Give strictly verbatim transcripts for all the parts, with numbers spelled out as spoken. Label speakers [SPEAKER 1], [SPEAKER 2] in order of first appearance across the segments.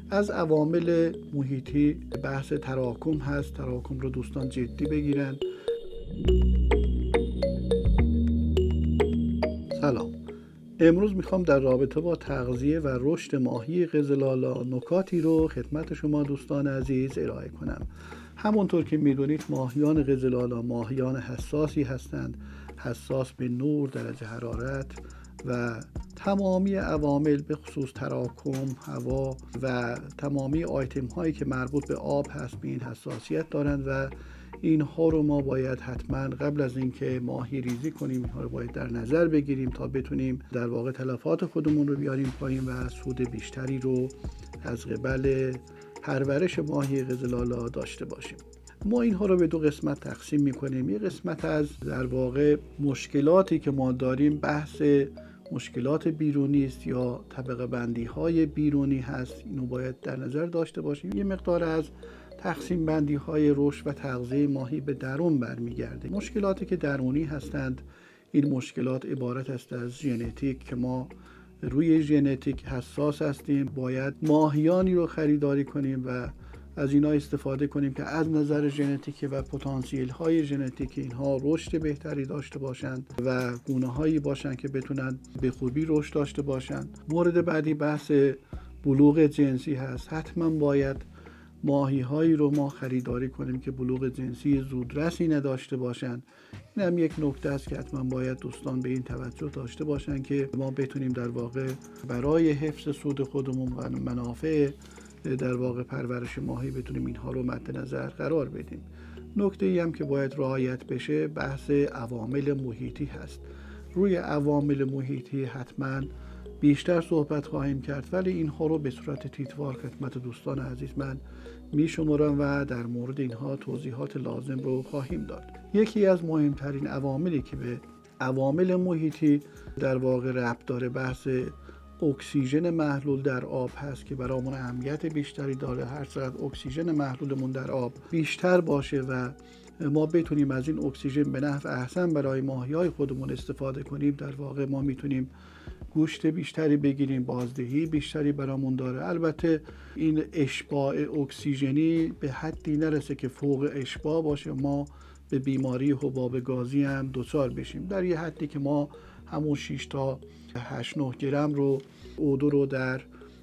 [SPEAKER 1] از عوامل محیطی بحث تراکم هست. تراکم رو دوستان جدی بگیرن. سلام. امروز میخوام در رابطه با تغذیه و رشد ماهی قزل‌آلا نکاتی رو خدمت شما دوستان عزیز ارائه کنم. همونطور که میدونید ماهیان قزل‌آلا ماهیان حساسی هستند، حساس به نور، درجه حرارت و تمامی عوامل به خصوص تراکم، هوا و تمامی آیتم هایی که مربوط به آب هست به این حساسیت دارند و اینها رو ما باید حتما قبل از اینکه ماهی ریزی کنیم اینها رو باید در نظر بگیریم تا بتونیم در واقع تلفات خودمون رو بیاریم پایین و سود بیشتری رو از قبل پرورش ماهی قزل‌آلا داشته باشیم. ما اینها رو به دو قسمت تقسیم میکنیم. یک قسمت از در واقع مشکلاتی که ما داریم بحث مشکلات بیرونی است یا طبقه بندی های بیرونی هست، اینو باید در نظر داشته باشیم. یه مقدار از تقسیم بندی های رشد و تغذیه ماهی به درون برمیگرده. مشکلاتی که درونی هستند، این مشکلات عبارت است از ژنتیک که ما روی ژنتیک حساس هستیم. باید ماهیانی رو خریداری کنیم و از اینا استفاده کنیم که از نظر ژنتیکی و پتانسیل های ژنتیکی اینها رشد بهتری داشته باشند و گونه هایی باشند که بتونن به خوبی رشد داشته باشند. مورد بعدی بحث بلوغ جنسی هست. حتما باید ماهی هایی رو ما خریداری کنیم که بلوغ جنسی زودرسی نداشته باشند. این هم یک نکته است که حتما باید دوستان به این توجه داشته باشند که ما بتونیم در واقع برای حفظ سود خودمون و منافع در واقع پرورش ماهی بتونیم اینها رو مد نظر قرار بدیم. نکته ای هم که باید رعایت بشه بحث عوامل محیطی هست. روی عوامل محیطی حتما بیشتر صحبت خواهیم کرد، ولی اینها رو به صورت تیتوار خدمت دوستان عزیز من میشمرم و در مورد اینها توضیحات لازم رو خواهیم داد. یکی از مهمترین عواملی که به عوامل محیطی در واقع ربط داره بحث اکسیژن محلول در آب هست که برامون اهمیت بیشتری داره. هر چقدر اکسیژن محلولمون در آب بیشتر باشه و ما بتونیم از این اکسیژن به نحو احسن برای ماهی‌های خودمون استفاده کنیم، در واقع ما میتونیم گوشت بیشتری بگیریم، بازدهی بیشتری برامون داره. البته این اشباع اکسیژنی به حدی نرسه که فوق اشباع باشه ما به بیماری حباب گازی هم دچار بشیم. در یه حدی که ما همون شش تا هشت نه گرم رو او دو رو در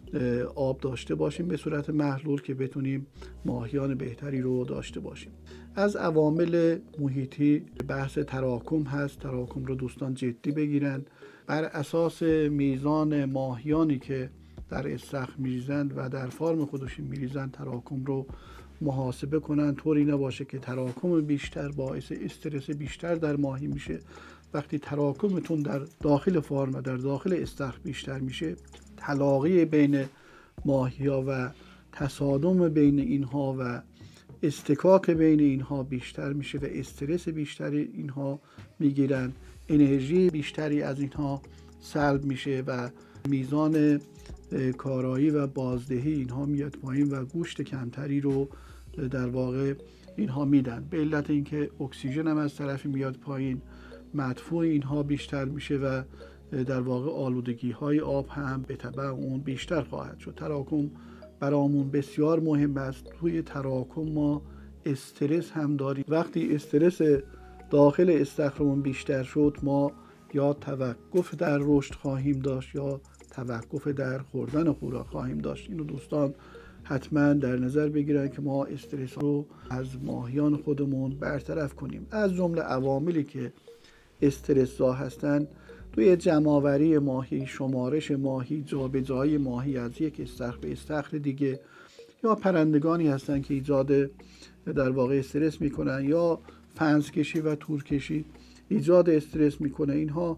[SPEAKER 1] آب داشته باشیم به صورت محلول که بتونیم ماهیان بهتری رو داشته باشیم. از عوامل محیطی بحث تراکم هست. تراکم رو دوستان جدی بگیرن. بر اساس میزان ماهیانی که در استخر میریزند و در فارم خودشون میریزند تراکم رو محاسبه کنن، طوری نباشه که تراکم بیشتر باعث استرس بیشتر در ماهی میشه. وقتی تراکمتون در داخل فارم و در داخل استخر بیشتر میشه، تلاقی بین ماهی‌ها و تصادم بین اینها و استکاک بین اینها بیشتر میشه و استرس بیشتری اینها میگیرن، انرژی بیشتری از اینها سلب میشه و میزان کارایی و بازدهی اینها میاد پایین و گوشت کمتری رو در واقع اینها میدن. به علت اینکه اکسیژن هم از طرفی میاد پایین، مدفوع اینها بیشتر میشه و در واقع آلودگی های آب هم به تبع اون بیشتر خواهد شد. تراکم برامون بسیار مهم است. توی تراکم ما استرس هم داریم. وقتی استرس داخل استخرمون بیشتر شد، ما یا توقف در رشد خواهیم داشت یا توقف در خوردن خوراک خواهیم داشت. اینو دوستان حتما در نظر بگیرن که ما استرس رو از ماهیان خودمون برطرف کنیم. از جمله عواملی که استرس زا هستن توی جمع‌آوری ماهی، شمارش ماهی، جابجایی ماهی از یک استخر به استخر دیگه، یا پرندگانی هستن که ایجاد در واقع استرس میکنن، یا فنزکشی و تورکشی ایجاد استرس میکنه. اینها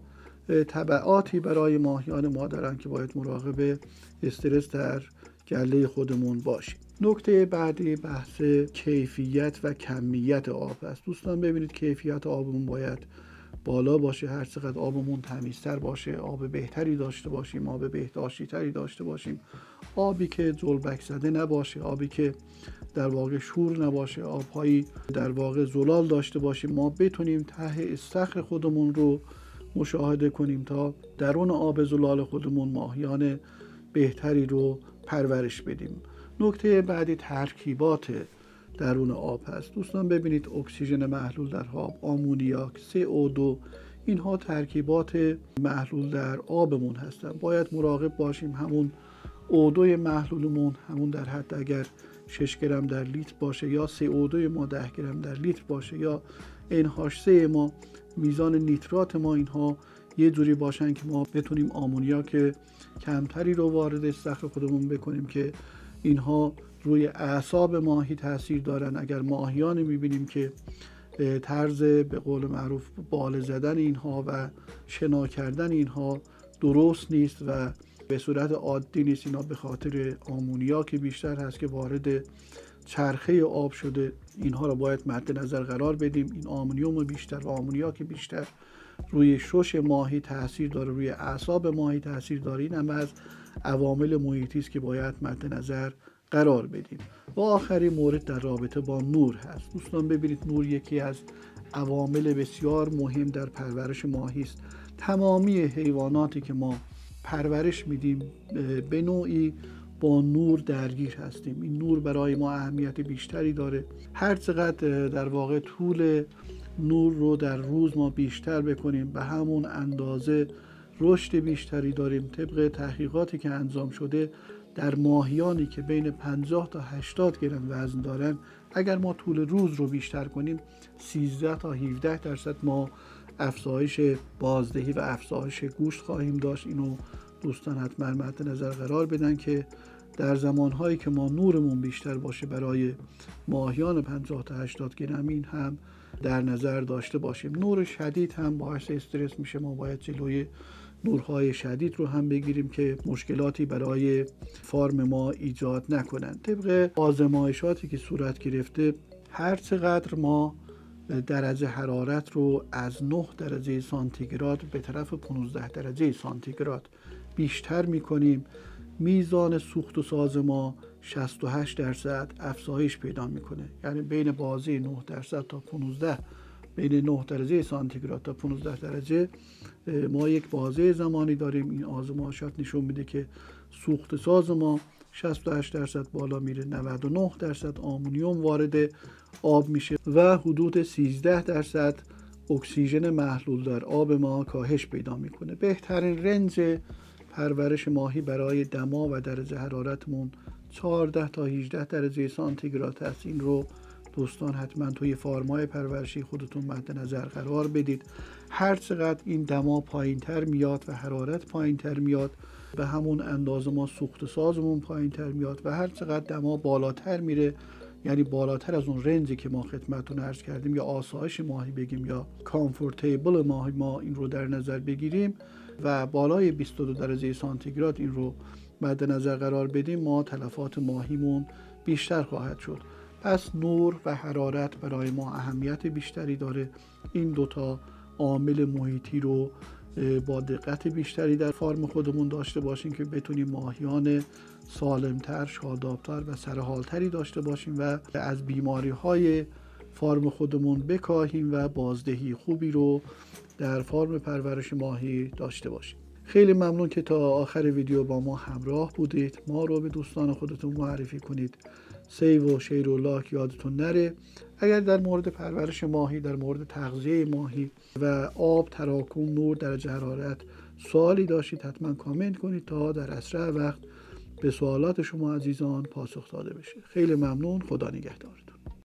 [SPEAKER 1] تبعاتی برای ماهیان ما دارن که باید مراقب استرس در گله خودمون باشیم. نکته بعدی بحث کیفیت و کمیت آب است. دوستان ببینید کیفیت آبمون باید بالا باشه. هر چقدر آبمون تمیزتر باشه، آب بهتری داشته باشیم، آب بهداشتی تری داشته باشیم، آبی که جلبک زده نباشه، آبی که در واقع شور نباشه، آبهایی در واقع زلال داشته باشیم، ما بتونیم ته استخر خودمون رو مشاهده کنیم تا درون آب زلال خودمون ماهیان بهتری رو پرورش بدیم. نکته بعدی ترکیبات درون آب هست. دوستان ببینید اکسیژن محلول در آب، آمونیاک، سی او دو، اینها ترکیبات محلول در آبمون هستن. باید مراقب باشیم همون او دو محلولمون همون در حد اگر شش گرم در لیتر باشه یا سی او دو ما ده گرم در لیتر باشه یا ان هاچ سه ما میزان نیترات ما اینها یه جوری باشن که ما بتونیم آمونیاک کمتری رو وارد استخر خودمون بکنیم که اینها روی اعصاب ماهی تاثیر دارن. اگر ماهیان میبینیم که طرز به قول معروف باله زدن اینها و شنا کردن اینها درست نیست و به صورت عادی نیست، اینا به خاطر آمونیاک بیشتر هست که وارد چرخه آب شده. اینها رو باید مد نظر قرار بدیم. این آمونیوم بیشتر و آمونیاک بیشتر روی شش ماهی تاثیر داره، روی اعصاب ماهی تاثیر داره. این هم از عوامل محیطی است که باید مد نظر قرار بدیم. و آخرین مورد در رابطه با نور هست. دوستان ببینید نور یکی از عوامل بسیار مهم در پرورش ماهی است. تمامی حیواناتی که ما پرورش میدیم به نوعی با نور درگیر هستیم. این نور برای ما اهمیت بیشتری داره. هر چقدر در واقع طول نور رو در روز ما بیشتر بکنیم به همون اندازه رشد بیشتری داریم. طبق تحقیقاتی که انجام شده در ماهیانی که بین پنجاه تا هشتاد گرم وزن دارن، اگر ما طول روز رو بیشتر کنیم سیزده تا هفده درصد ما افزایش بازدهی و افزایش گوشت خواهیم داشت. اینو دوستان حتما مد نظر قرار بدن که در زمانهایی که ما نورمون بیشتر باشه برای ماهیان پنجاه تا هشتاد گرمین هم در نظر داشته باشیم. نور شدید هم باعث استرس میشه. ما باید جلوی نورهای شدید رو هم بگیریم که مشکلاتی برای فارم ما ایجاد نکنند. طبق آزمایشاتی که صورت گرفته هر چقدر ما درجه حرارت رو از نه درجه سانتیگراد به طرف پانزده درجه سانتیگراد بیشتر میکنیم، میزان سوخت و ساز ما شصت و هشت درصد افزایش پیدا میکنه. یعنی بین بازه نه درصد تا پانزده، بین نه درجه سانتیگراد تا پانزده درجه ما یک بازه زمانی داریم. این آزمایشات نشون میده که سوخت ساز ما شصت و هشت درصد بالا میره، نود و نه درصد آمونیوم وارد آب میشه و حدود سیزده درصد اکسیژن محلول در آب ما کاهش پیدا میکنه. بهترین رنج پرورش ماهی برای دما و درجه حرارتمون چهارده تا هجده درجه سانتیگراد هست. این رو دوستان حتما توی فارمای پرورشی خودتون مد نظر قرار بدید. هر چقدر این دما پایین تر میاد و حرارت پایین تر میاد به همون اندازه ما سوخت سازمون پایین تر میاد و هر چقدر دما بالاتر میره، یعنی بالاتر از اون رنجی که ما خدمتتون عرض کردیم یا آسایش ماهی بگیم یا کامفورتیبل ماهی ما این رو در نظر بگیریم و بالای بیست و دو درجه سانتیگراد این رو مد نظر قرار بدیم، ما تلفات ماهیمون بیشتر خواهد شد. پس نور و حرارت برای ما اهمیت بیشتری داره. این دوتا عامل محیطی رو با دقت بیشتری در فارم خودمون داشته باشیم که بتونیم ماهیان سالمتر، شادابتر و سرحالتری داشته باشیم و از بیماری های فارم خودمون بکاهیم و بازدهی خوبی رو در فارم پرورش ماهی داشته باشیم. خیلی ممنون که تا آخر ویدیو با ما همراه بودید. ما رو به دوستان خودتون معرفی کنید. سیو و شیر و لاک یادتون نره. اگر در مورد پرورش ماهی، در مورد تغذیه ماهی و آب، تراکم، نور، درجه حرارت سوالی داشتید حتما کامنت کنید تا در اسرع وقت به سوالات شما عزیزان پاسخ داده بشه. خیلی ممنون. خدا نگهدارتون.